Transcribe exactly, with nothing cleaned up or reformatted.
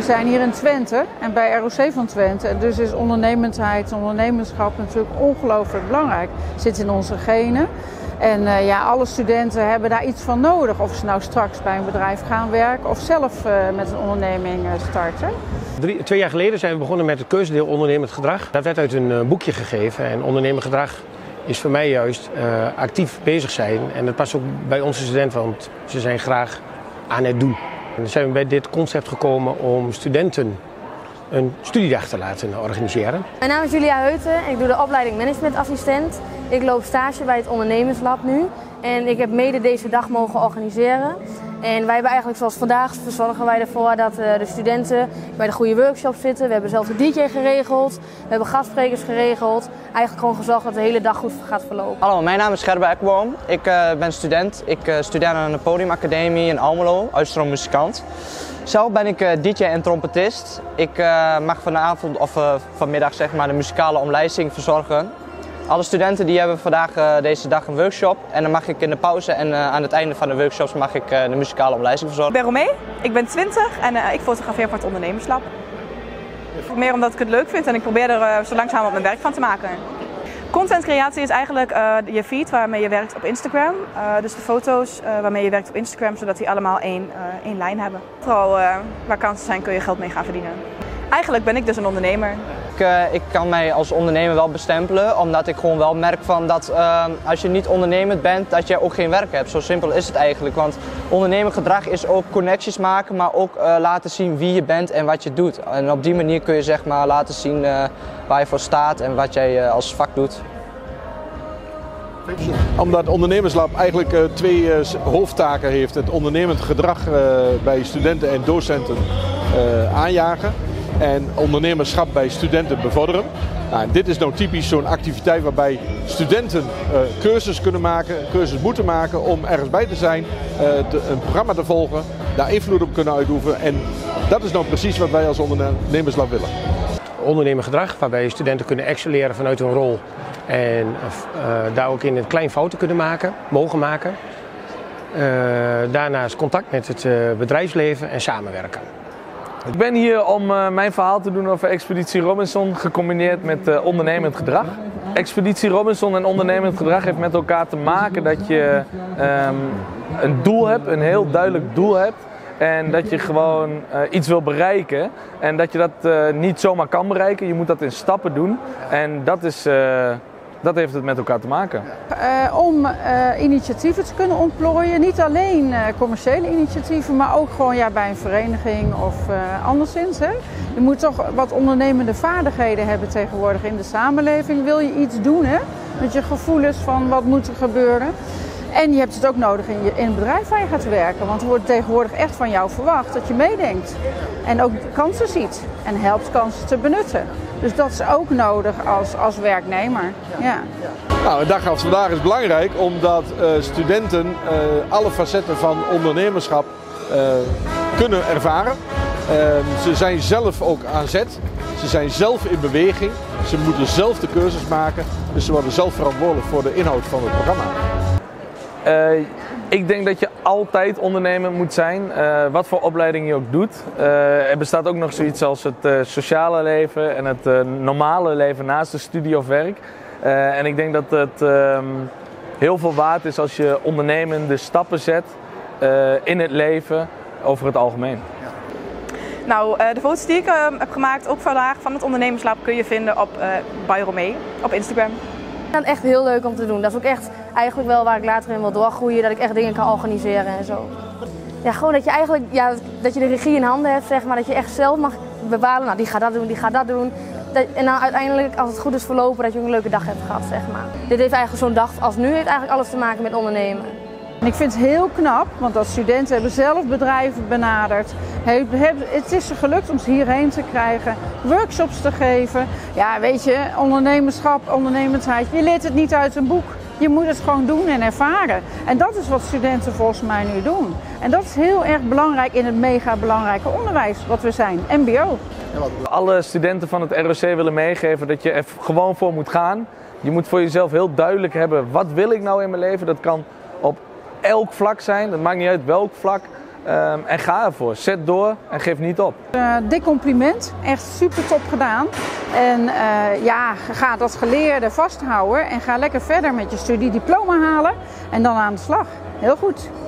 zijn hier in Twente en bij R O C van Twente. Dus is ondernemendheid, ondernemerschap natuurlijk ongelooflijk belangrijk. Het zit in onze genen. En uh, ja, alle studenten hebben daar iets van nodig. Of ze nou straks bij een bedrijf gaan werken of zelf uh, met een onderneming uh, starten. Drie, twee jaar geleden zijn we begonnen met het keuzedeel ondernemend gedrag. Dat werd uit een uh, boekje gegeven. En ondernemend gedrag is voor mij juist uh, actief bezig zijn. En dat past ook bij onze studenten, want ze zijn graag aan het doen. En dan zijn we bij dit concept gekomen om studenten een studiedag te laten organiseren. Mijn naam is Julia Heuten en ik doe de opleiding managementassistent. Ik loop stage bij het ondernemerslab nu en ik heb mede deze dag mogen organiseren. En wij hebben eigenlijk zoals vandaag zorgen wij ervoor dat de studenten bij de goede workshop zitten. We hebben zelf de D J geregeld, we hebben gastsprekers geregeld. Eigenlijk gewoon gezorgd dat de hele dag goed gaat verlopen. Hallo, mijn naam is Gerbe Ekboom. Ik uh, ben student. Ik uh, studeer aan de Podiumacademie in Almelo, uitstroom-muzikant. Zelf ben ik uh, D J en trompetist. Ik uh, mag vanavond of uh, vanmiddag zeg maar, de muzikale omlijsting verzorgen. Alle studenten die hebben vandaag uh, deze dag een workshop en dan mag ik in de pauze en uh, aan het einde van de workshops mag ik uh, de muzikale omlijsting verzorgen. Ik ben Romee, ik ben twintig en uh, ik fotografeer voor het ondernemerslab. Meer omdat ik het leuk vind en ik probeer er uh, zo langzaam op mijn werk van te maken. Contentcreatie is eigenlijk uh, je feed waarmee je werkt op Instagram. Uh, dus de foto's uh, waarmee je werkt op Instagram, zodat die allemaal één, uh, één lijn hebben. Vooral uh, waar kansen zijn kun je geld mee gaan verdienen. Eigenlijk ben ik dus een ondernemer. Ik, uh, ik kan mij als ondernemer wel bestempelen, omdat ik gewoon wel merk van dat uh, als je niet ondernemend bent, dat je ook geen werk hebt. Zo simpel is het eigenlijk. Want ondernemergedrag is ook connecties maken, maar ook uh, laten zien wie je bent en wat je doet. En op die manier kun je zeg maar laten zien uh, waar je voor staat en wat jij uh, als vak doet. Omdat ondernemerslab eigenlijk uh, twee uh, hoofdtaken heeft. Het ondernemend gedrag uh, bij studenten en docenten uh, aanjagen. En ondernemerschap bij studenten bevorderen. Nou, dit is nou typisch zo'n activiteit waarbij studenten uh, cursus kunnen maken, cursus moeten maken om ergens bij te zijn, uh, te, een programma te volgen, daar invloed op kunnen uitoefenen. En dat is nou precies wat wij als ondernemerslab willen. Ondernemend gedrag, waarbij studenten kunnen excelleren vanuit hun rol en uh, daar ook in het klein fouten kunnen maken, mogen maken. Uh, daarnaast contact met het uh, bedrijfsleven en samenwerken. Ik ben hier om uh, mijn verhaal te doen over Expeditie Robinson gecombineerd met uh, ondernemend gedrag. Expeditie Robinson en ondernemend gedrag heeft met elkaar te maken dat je um, een doel hebt, een heel duidelijk doel hebt. En dat je gewoon uh, iets wil bereiken en dat je dat uh, niet zomaar kan bereiken. Je moet dat in stappen doen en dat is... Uh, Dat heeft het met elkaar te maken. Uh, om uh, initiatieven te kunnen ontplooien, niet alleen uh, commerciële initiatieven, maar ook gewoon ja, bij een vereniging of uh, anderszins. Hè. Je moet toch wat ondernemende vaardigheden hebben tegenwoordig in de samenleving. Wil je iets doen, hè, met je gevoelens van wat moet er gebeuren. En je hebt het ook nodig in, je, in het bedrijf waar je gaat werken, want er wordt tegenwoordig echt van jou verwacht dat je meedenkt. En ook kansen ziet en helpt kansen te benutten. Dus dat is ook nodig als, als werknemer. Ja. Nou, een dag als vandaag is belangrijk omdat uh, studenten uh, alle facetten van ondernemerschap uh, kunnen ervaren. Uh, ze zijn zelf ook aan zet, ze zijn zelf in beweging, ze moeten zelf de keuzes maken, dus ze worden zelf verantwoordelijk voor de inhoud van het programma. Uh, ik denk dat je altijd ondernemer moet zijn, uh, wat voor opleiding je ook doet. Uh, er bestaat ook nog zoiets als het uh, sociale leven en het uh, normale leven naast de studie of werk. Uh, en ik denk dat het uh, heel veel waard is als je ondernemende stappen zet uh, in het leven over het algemeen. Nou, de foto's die ik uh, heb gemaakt, ook vandaag van het ondernemerslab, kun je vinden op uh, bij Romee op Instagram. Dat is echt heel leuk om te doen. Dat is ook echt eigenlijk wel waar ik later in wil doorgroeien, dat ik echt dingen kan organiseren en zo. Ja, gewoon dat je eigenlijk ja, dat je de regie in handen hebt, zeg maar, dat je echt zelf mag bepalen, nou die gaat dat doen, die gaat dat doen. Dat, en dan uiteindelijk, als het goed is verlopen, dat je ook een leuke dag hebt gehad, zeg maar. Dit heeft eigenlijk zo'n dag als nu, heeft eigenlijk alles te maken met ondernemen. En ik vind het heel knap, want dat studenten hebben zelf bedrijven benaderd. Het is ze gelukt om ze hierheen te krijgen, workshops te geven. Ja, weet je, ondernemerschap, ondernemendheid, je leert het niet uit een boek. Je moet het gewoon doen en ervaren. En dat is wat studenten volgens mij nu doen. En dat is heel erg belangrijk in het mega belangrijke onderwijs wat we zijn, M B O. Alle studenten van het R O C willen meegeven dat je er gewoon voor moet gaan. Je moet voor jezelf heel duidelijk hebben, wat wil ik nou in mijn leven? Dat kan op elk vlak zijn, dat maakt niet uit welk vlak. Um, en ga ervoor. Zet door en geef niet op. Uh, dik compliment. Echt super top gedaan. En uh, ja, ga dat geleerde vasthouden en ga lekker verder met je studiediploma halen en dan aan de slag. Heel goed.